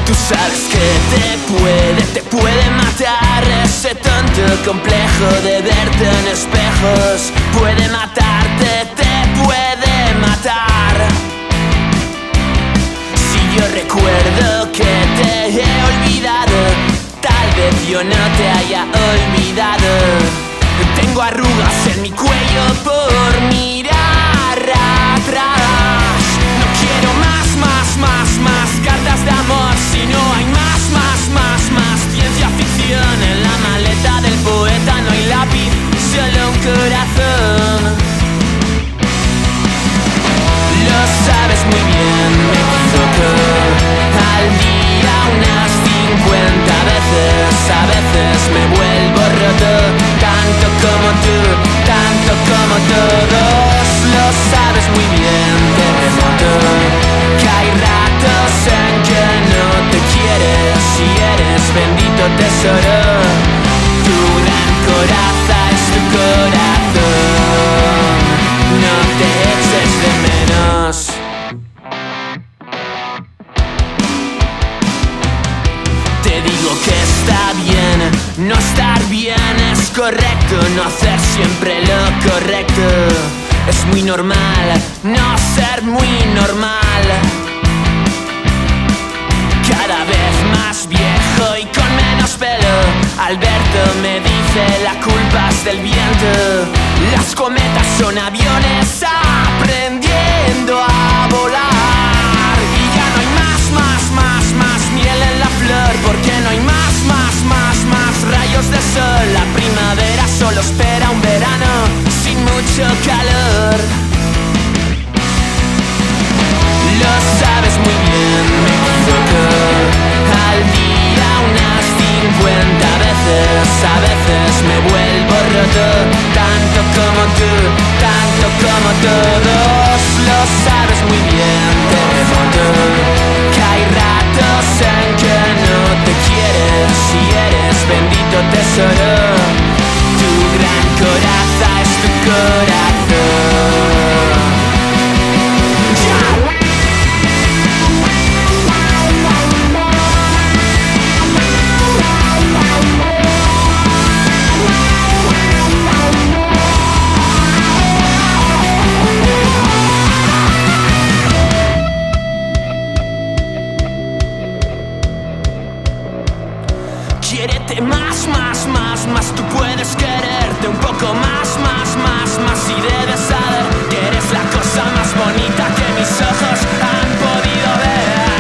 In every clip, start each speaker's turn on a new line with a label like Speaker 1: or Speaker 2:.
Speaker 1: Tú sabes que te puede matar ese tonto complejo de verte en espejos. Puede matarte, te puede matar. Si yo recuerdo que te he olvidado, tal vez yo no te haya olvidado. Tengo arrugas en mi cuello por mirar atrás. No quiero más cartas de amor. Si no hay más ciencia ficción. En la maleta del poeta no hay lápiz, solo un corazón. Lo sabes muy bien, me equivoco al día unas 50 veces. A veces me vuelvo roto, tanto como tú, tanto como todos. Lo sabes muy bien, terremoto, que hay ratos en que no te quieres y eres bendito tesoro. Tu gran coraza es tu corazón, no te eches de menos. Te digo que está bien no estar bien, es correcto no hacer siempre lo correcto. Es muy normal no ser muy normal. Cada vez más viejo y con menos pelo, Alberto me dice la culpa es del viento. Las cometas son aviones aprendiendo a volar. Y ya no hay más miel en la flor, porque no hay más rayos de sol. La primavera solo espera un verano sin mucho calor. Lo sabes muy bien, me equivoco al día unas 50 veces. A veces me vuelvo roto, tanto como tú, tanto como todos. Lo sabes muy bien, terremoto, que hay ratos en que no te quieres y eres bendito tesoro. Tu gran coraza es tu corazón. Quiérete más, tú puedes quererte un poco más, y debes saber que eres la cosa más bonita que mis ojos han podido ver.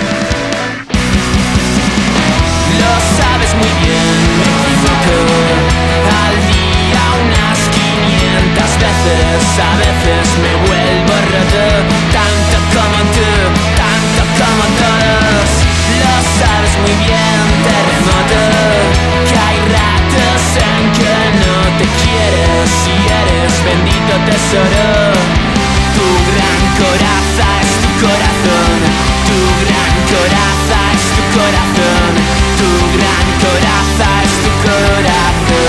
Speaker 1: Lo sabes muy bien, me equivoco al día unas 500 veces. A veces me vuelvo roto, tanto como tú, tanto como todos. Lo sabes muy bien, terremoto, que hay ratos en que no te quieres y eres bendito tesoro. Tu gran coraza es tu corazón, tu gran coraza es tu corazón, tu gran coraza es tu corazón.